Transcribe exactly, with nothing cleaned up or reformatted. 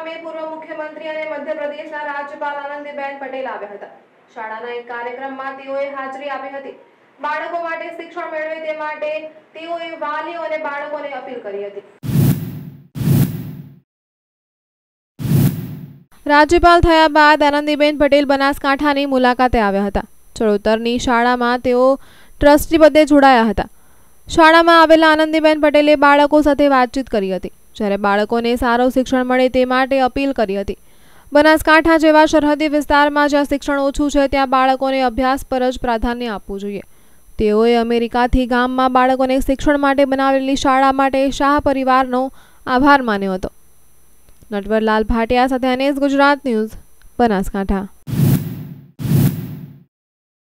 ગામે પૂર્વ મુખ્યમંત્રી અને મધ્યપ્રદેશના રાજ્યપાલ આનંદીબેન પટેલ આવ્યા હતા। શાળાના એક કાર્યક્રમમાં તેઓએ હાજરી આપી હતી। બાળકો માટે શિક્ષણ મેળવે તે માટે તેઓએ વાલીઓ અને બાળકોને અપીલ કરી હતી। રાજ્યપાલ થયા બાદ આનંદીબેન પટેલ બનાસકાંઠાની મુલાકાતે આવ્યા હતા। ચડોતરની શાળામાં તેઓ ટ્રસ્ટી પદે જોડાયા હતા। શાળામાં આવેલા આનંદીબેન પટેલે બાળકો સાથે વાતચીત કરી હતી, જ્યારે બાળકોને સારું શિક્ષણ મળે તે માટે અપીલ કરી હતી। બનાસકાંઠા જેવા સરહદી વિસ્તારમાં જ્યાં શિક્ષણ ઓછું છે ત્યાં બાળકોને અભ્યાસ પર જ પ્રાધાન્ય આપવું જોઈએ। તેઓએ અમેરિકાથી ગામમાં બાળકોને શિક્ષણ માટે બનાવેલી શાળા માટે શાહ પરિવારનો આભાર માન્યો હતો। નટવરલાલ ભાટિયા સાથે અનેસ ગુજરાત ન્યૂઝ, બનાસકાંઠા।